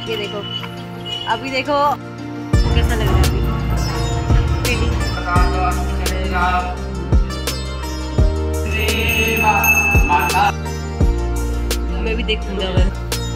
ये देखो, अभी देखो कैसा लग रहा है अभी। मैं भी देखूंगा अगर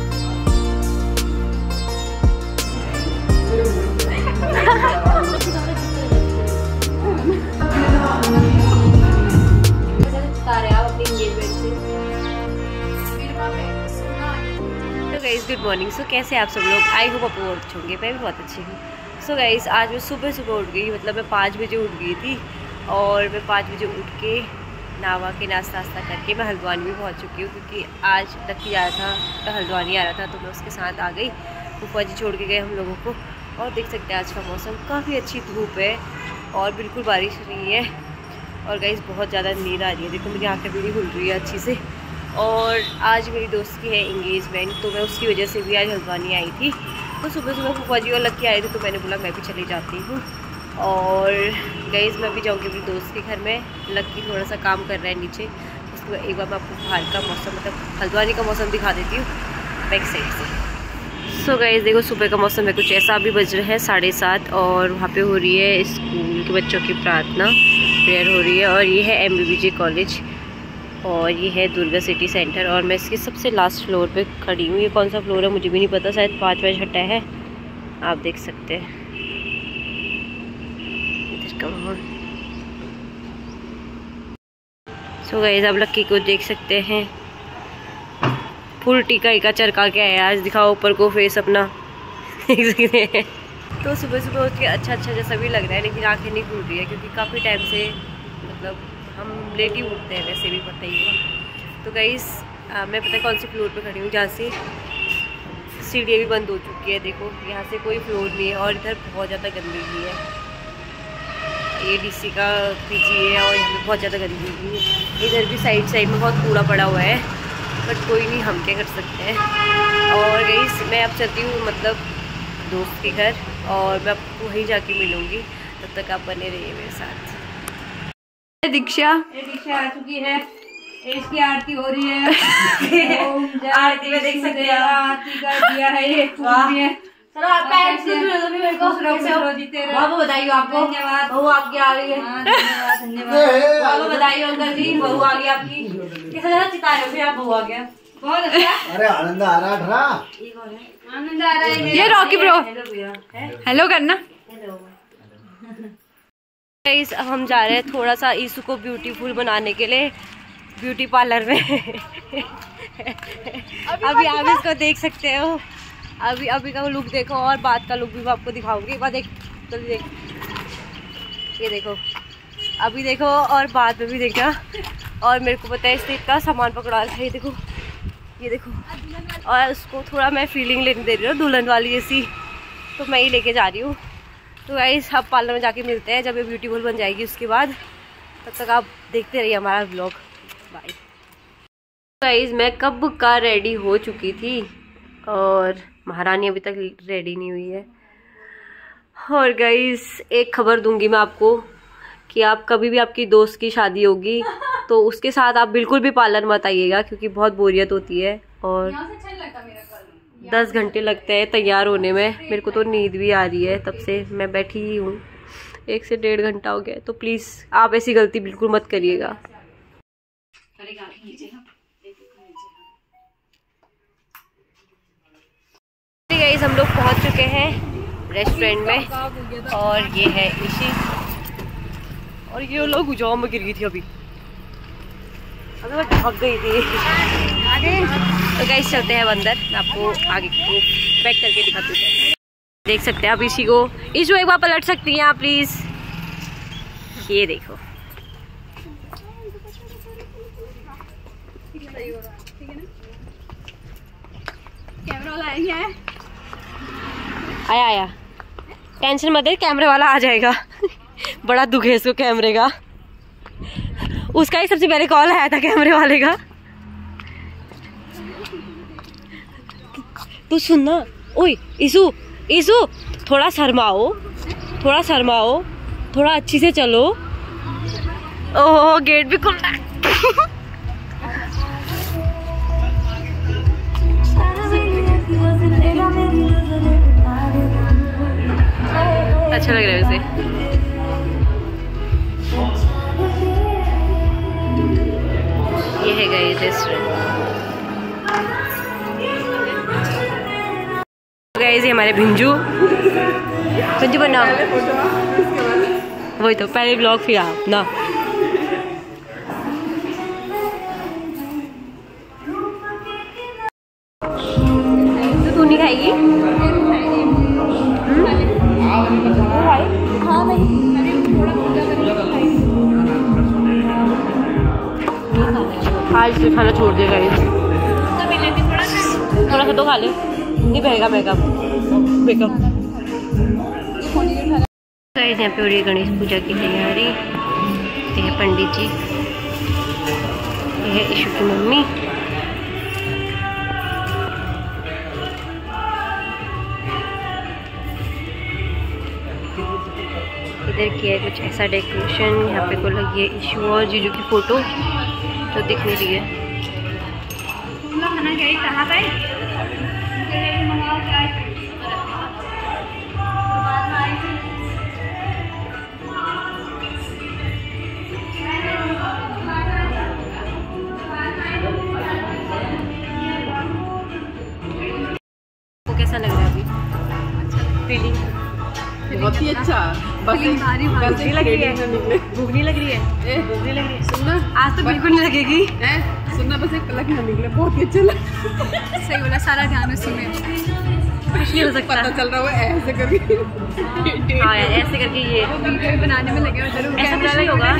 गाइस गुड मॉर्निंग। सो कैसे आप सब लोग? आई होप आप लोग अच्छे होंगे, मैं भी बहुत अच्छी हूँ। सो गाइस आज मैं सुबह उठ गई, मतलब मैं 5 बजे उठ गई थी और मैं 5 बजे उठ के नहा के नाश्ता करके मैं हल्द्वानी भी पहुँच चुकी हूँ, क्योंकि आज लक्की आ रहा था तो हल्द्वानी आ रहा था, तो मैं उसके साथ आ गई। फूफा जी छोड़ के गए हम लोगों को। और देख सकते हैं आज का मौसम काफ़ी अच्छी धूप है और बिल्कुल बारिश नहीं है। और गाइस बहुत ज़्यादा नींद आ रही है, देखो मेरी आँखें भी नहीं खुल रही है अच्छी से। और आज मेरी दोस्त की है इंगेजमेंट, तो मैं उसकी वजह से भी आज हल्द्वानी आई थी। तो सुबह फूफा जी और लक्की आए थे, तो मैंने बोला मैं भी चली जाती हूँ। और गाइस मैं भी जाऊँगी अपनी दोस्त के घर में। लक्की थोड़ा सा काम कर रहा है नीचे, उसके बाद एक बार मैं आपको बाहर का मौसम, मतलब हल्द्वानी का मौसम दिखा देती हूँ बैक साइड से। सो गाइस देखो सुबह का मौसम है कुछ ऐसा। अभी बज रहे हैं 7:30 और वहाँ पे हो रही है स्कूल के बच्चों की प्रार्थना, प्रेयर हो रही है। और ये है MBBJ कॉलेज और ये है दुर्गा सिटी सेंटर। और मैं इसके सबसे लास्ट फ्लोर पे खड़ी हूँ। ये कौन सा फ्लोर है मुझे भी नहीं पता, शायद 5 या 6 है, आप देख सकते हैं इधर का माहौल। सो गाइस आप लक्की को देख सकते हैं, फुल टीका चरका के आया आज। दिखाओ ऊपर को फेस अपना, देख सकते हैं। तो सुबह उठ के अच्छा जैसा भी लग रहा है, लेकिन आंखें नहीं खुल रही है, क्योंकि काफ़ी टाइम से मतलब हम लेट ही उठते हैं, वैसे भी पता ही होगा। तो गाइस मैं पता है कौन सी फ्लोर पे खड़ी हूँ, जहाँ से सीढ़ियाँ भी बंद हो चुकी है। देखो यहाँ से कोई फ्लोर नहीं है और इधर बहुत ज़्यादा गंदगी है। ये DC का PG है और यहाँ पे बहुत ज़्यादा गंदगी है। इधर भी साइड में बहुत कूड़ा पड़ा हुआ है, बट कोई नहीं, हम क्या कर सकते हैं। और गाइस मैं अब चलती हूँ मतलब दोस्त के घर, और मैं आपको वहीं जाके मिलूँगी। तब तक आप बने रहिए मेरे साथ। दीक्षा आ चुकी है, इसकी आरती हो रही है। आरती में देख सकते हैं आरती कर दिया है, ये बहुत बधाई आपको, बहू आपकी आ गई है। धन्यवाद, बधाई अंकल जी, बहू आ गई आपकी। कैसा ज़्यादा चिताए हो आप, बहू आ गया, बहुत अच्छा। अरे आनंद आ रहा है, आनंद आ रहा है। ये रॉकी ब्रो हेलो करना। गाइस हम जा रहे हैं थोड़ा सा ईशु को ब्यूटीफुल बनाने के लिए ब्यूटी पार्लर में। अभी आप इसको देख सकते हो, अभी का लुक देखो और बाद का लुक भी मैं आपको दिखाऊंगी। एक बार देख, जल्दी देख, ये देखो, अभी देखो और बाद में भी देखना। और मेरे को पता है इसने इतना सामान पकड़ा रखा है, ये देखो। और उसको थोड़ा मैं फीलिंग लेने दे रही हूँ दुल्हन वाली जैसी, तो मैं ही लेके जा रही हूँ। तो गाइस अब पार्लर में जाके मिलते हैं जब ये ब्यूटीफुल बन जाएगी उसके बाद। तब तक आप देखते रहिए हमारा व्लॉग। बाय गाइस मैं कब का रेडी हो चुकी थी और महारानी अभी तक रेडी नहीं हुई है। और गाइस एक खबर दूंगी मैं आपको कि आप कभी भी आपकी दोस्त की शादी होगी तो उसके साथ आप बिल्कुल भी पार्लर मत आइएगा, क्योंकि बहुत बोरियत होती है और 10 घंटे लगते हैं तैयार होने में। मेरे को तो नींद भी आ रही है, तब से मैं बैठी ही हूँ, 1 से 1.5 घंटा हो गया। तो प्लीज़ आप ऐसी गलती बिल्कुल मत करिएगा। गाइस हम लोग पहुँच चुके हैं रेस्टोरेंट में और ये है ईशी, और ये लोग गुजाओं में गिर गई थी अभी मैं भाग गई थी आगे। तो गाइस चलते हैं अंदर, मैं आपको आगे को बैक करके दिखाती हूँ। देख सकते हैं आप इसी को। ईशु एक बार पलट सकती हैं आप प्लीज, ये देखो। कैमरा वाला है, आया टेंशन मत ले, कैमरे वाला आ जाएगा। बड़ा दुख है इसको कैमरे का, उसका ही सबसे पहले कॉल आया था कैमरे वाले का। तू सुनना, ओए ईशु थोड़ा शर्माओ, थोड़ा अच्छी से चलो। ओह गेट भी खुल रहा है। अच्छा लग रहा है वैसे। ये है गाइस रेस्टोरेंट। गाइस ये हमारे भिंजू बना, वही तो पहले ब्लॉग फिर आप ना। तो तू नहीं खाएगी? हाँ भाई आज से खाना छोड़ देगा ये, थोड़ा सा तो खा ले, नहीं बहेगा मेकअप। यहाँ पे हो रही है गणेश पूजा की तैयारी। ये है पंडित जी, ये है ईशु की मम्मी। इधर किया है कुछ ऐसा डेकोरेशन। यहाँ पे को लगी है ईशु और जीजू की फोटो तो दिख नहीं रही है। वो कैसा लग रहा है अभी? फीलिंग बहुत ही अच्छा। बस भूख लग रही है, भूख नहीं लग रही है, भूख नहीं लग रही है। सुनना आज तो बिल्कुल नहीं लगेगी। सुनना बस एक पलक ना निकले, बहुत ही अच्छा लगा। सही बोला, सारा ध्यान उसी में। कुछ नहीं हो सकता, पता चल रहा है ऐसे करके। हाँ ऐसे करके ये वीडियो बनाने में लगे हुए, जरूर ऐसा कुछ नहीं होगा।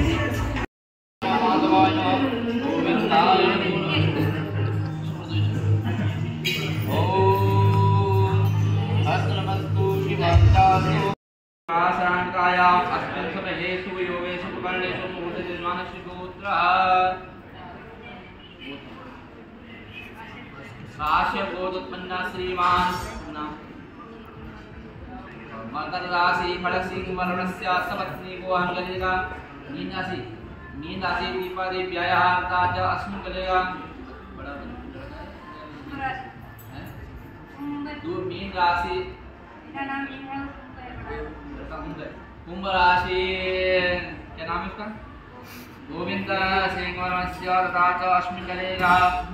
श्रीमान मकर राशि फलक सिंह वरुणस्य सपत्नी को हम करेगा। मीन राशि दीपा देव्याया ताज अस्मिन् करेगा। दो मीन राशि कुंभ राशि क्या नाम है इसका? गोविंद सिंह वरुणस्य ताज अस्मिन् करेगा।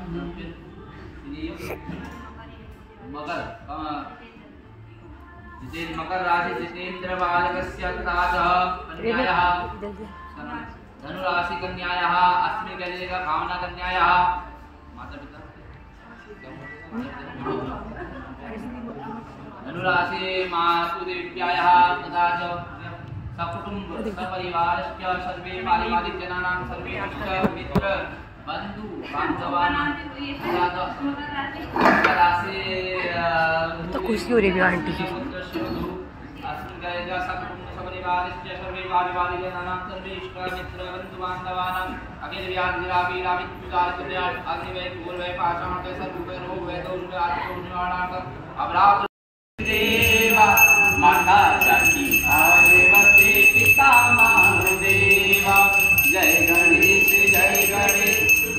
मकर राशि जितेन्द्र बालकस्य ताजः कन्यायाः धनु राशि कन्यायाः अस्मिन् करेगा। भावना कन्यायाः माता पिता। धनु राशि मातु देव्यायाः तथा च सकुटुम्ब सपरिवारस्य सर्वे पारिवारिक जनानां सर्वे मित्र बंधु बांधवानां तो खुशी हो रही है आंटी की। जय गणेश जय गणेश।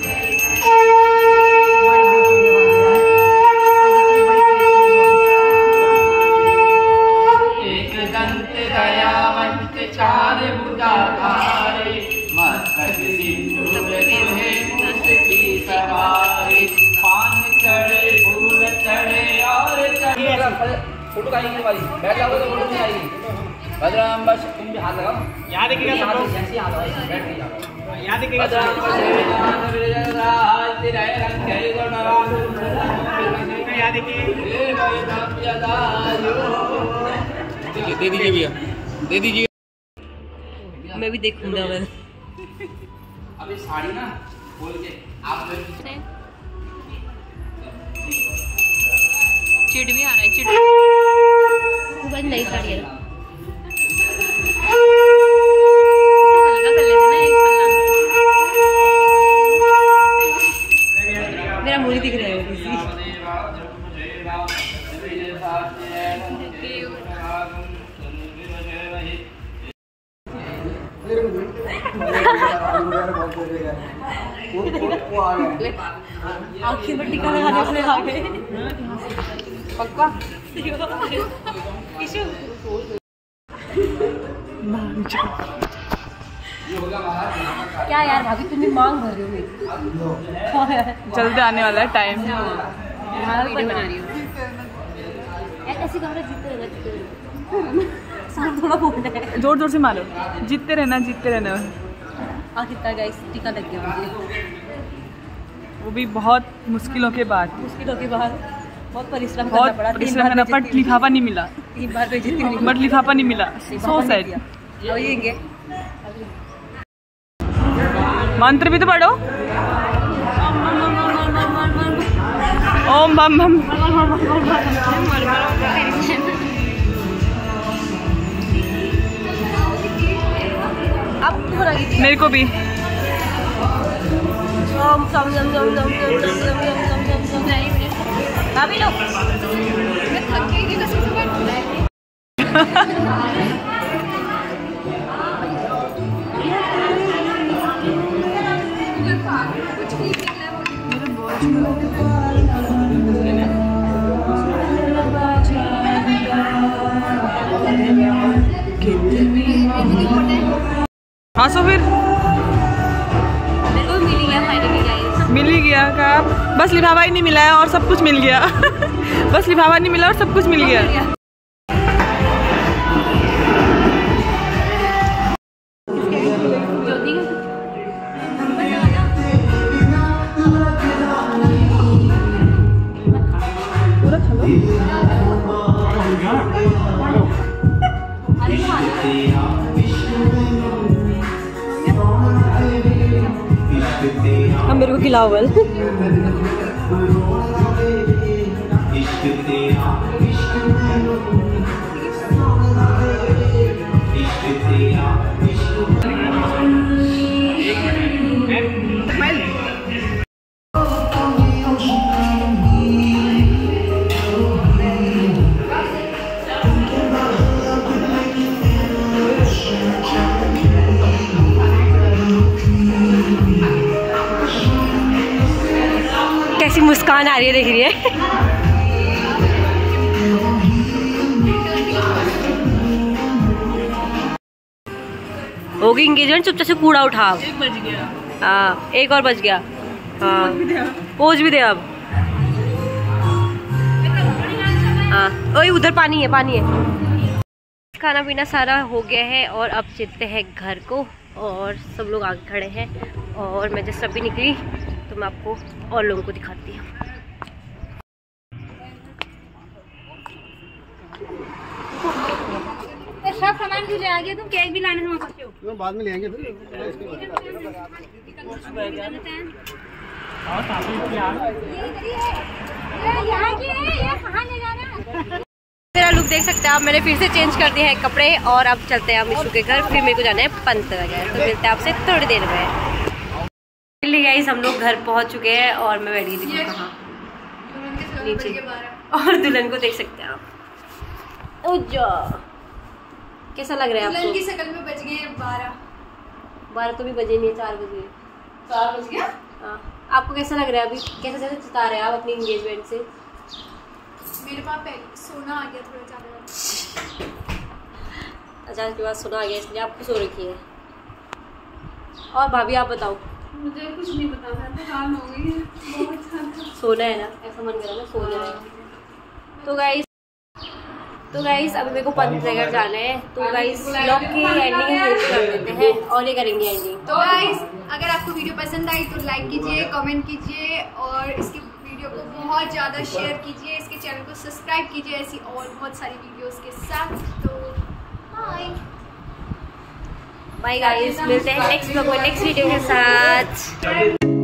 एक दंत दयावंत चार भुजाधारे मस्तक सिंदूर तुहे मूस की सवारी। पान चढ़े फूल चढ़े और फोटो का आएगी भाई, बैठ जाओ तो फोटो नहीं आएगी। बजरंग बस तुम भी हाथ लगाओ, यहाँ देखिएगा सब लोग, जैसे हाथ लगाओ बैठ नहीं जाओ, यहाँ देखिएगा। दे दीजिए भैया, दे दीजिए। मैं भी देखूंगा। अभी साड़ी ना खोल के आप चिड़ भी आ रहा है, चिड़ बस नई साड़ी है। हल्का कर लेते ना एक पल्ला। मेरा मुंह नहीं दिख रहा है किसी। आखिर में टीका लगाने वाले आ गए। पक्का क्या यार भाभी तुम्हें मांग भर रही हो मेरी। जल्दी आने वाला है टाइम। वीडियो बना रही हूँ ऐसे कमरे जीतते रहना थोड़ा बोलना है। जोर जोर से मारो, जीतते रहना जीतते रहना। आखिर गाइस टीका लग गया मुझे, वो भी बहुत मुश्किलों के बाद। मुश्किलों के बाद बहुत परिश्रम करना पड़ा। परिश्रम करना पड़ा, लिफाफा नहीं मिला। 3 बार बेइज्जती हुई, बट लिफाफा नहीं मिला। So sad. अब ये मंत्र भी तो पढ़ो। ओम बम बम। अब पूरा मेरे को भी। भाभी लो। हाँ सो फिर मेरे को मिल गया फाइनली गाइस। मिल ही गया का, बस लिफाफा ही नहीं मिला है और सब कुछ मिल गया। बस लिफाफा नहीं मिला और सब कुछ मिल गया। अब मेरे को खिलाओ बल। कैसी मुस्कान आ रही है, देख रही है। होगी इंगेजमेंट, चुपचाप से कूड़ा उठाओ। 1 बज गया। हाँ 1 और बज गया। हाँ पोज भी दे अब। हाँ ओए उधर पानी है, पानी है। खाना पीना सारा हो गया है और अब चलते हैं घर को। और सब लोग आगे खड़े हैं और मैं जैसे अभी निकली तो मैं आपको और लोगों को दिखाती हूँ। सब सामान तुझे आ गया, तुम केक भी लाने में फंसे हो। बाद में ले आएंगे फिर। मेरा लुक देख सकते हैं आप, मैंने फिर से चेंज कर दिया है कपड़े और अब चलते हैं हम मिशू के घर। फिर मेरे को जाना है पंत वगैरह, तो मिलते हैं आपसे थोड़ी देर में। गाइस हम लोग घर पहुंच चुके हैं और मैं बैठ गई थी कहाँ नीचे, और दुल्हन को देख सकते हैं आप। उज्जा कैसा लग रहा है आपको? दुल्हन की शक्ल में बज गए 12 तो भी बजे नहीं है, 4 बजे। 4 बज गया। हाँ आपको कैसा लग रहा है अभी? कैसे कैसे चिता रहे हैं आप अपनी एंगेजमेंट से? मेरे पास सोना आ गया थोड़ा ज्यादा। अच्छा आपके पास सोना आ गया इसलिए आपको सो रखी है। और भाभी आप बताओ। मुझे कुछ नहीं पता था, थकान हो गई है बहुत ज्यादा। सोना है ना, ऐसा मन करा ना सो जाए। तो गाइस अभी मेरे को पंत नगर जाना है, तो गाइस ब्लॉग की एंडिंग कर देते हैं और ये करेंगे एंडिंग। तो गाइस अगर आपको वीडियो पसंद आई तो लाइक कीजिए, कमेंट कीजिए और इसकी वीडियो को बहुत ज़्यादा शेयर कीजिए। इसके चैनल को सब्सक्राइब कीजिए ऐसी और बहुत सारी वीडियोस के साथ। तो बाय गाइस, मिलते हैं नेक्स्ट ब्लॉग में नेक्स्ट वीडियो के साथ।